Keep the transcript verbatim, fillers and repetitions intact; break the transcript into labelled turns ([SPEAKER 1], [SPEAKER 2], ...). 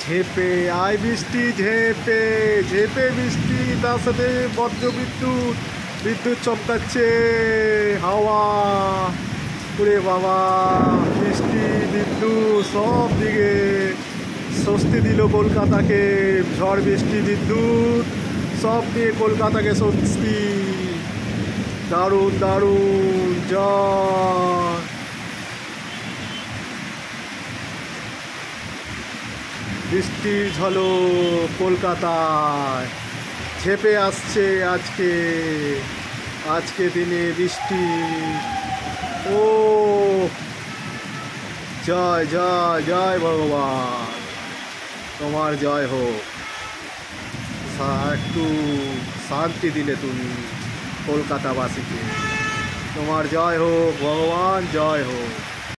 [SPEAKER 1] ঝেপে আয় বৃষ্টি, ঝেপে ঝেপে বৃষ্টি, তার সাথে বজ্র বিদ্যুৎ, বিদ্যুৎ চমকাচ্ছে, হাওয়া, ওরে বাবা, বৃষ্টি বিদ্যুৎ সব দিকে স্বস্তি দিল কলকাতাকে। ঝড় বৃষ্টি বিদ্যুৎ সব দিয়ে কলকাতাকে স্বস্তি। দারুণ দারুণ জয়। বৃষ্টির ঝলক কলকাতায় ঝেপে আসছে আজকে, আজকে দিনে বৃষ্টি। ও জয় জয় জয় ভগবান, তোমার জয় হোক। একটু শান্তি দিলে তুমি কলকাতাবাসীকে, তোমার জয় হোক ভগবান, জয় হোক।